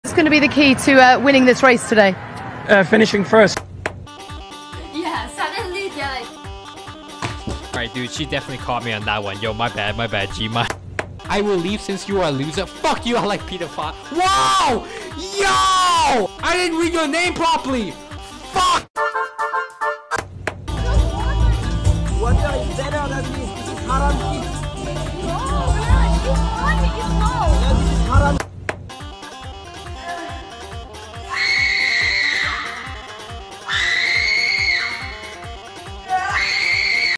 What's going to be the key to winning this race today? Finishing first. Yeah, suddenly they're like... Alright, dude, she definitely caught me on that one. Yo, my bad, G-Ma. I will leave since you are a loser. Fuck you, I like Peter Pan. Wow! Yo! I didn't read your name properly!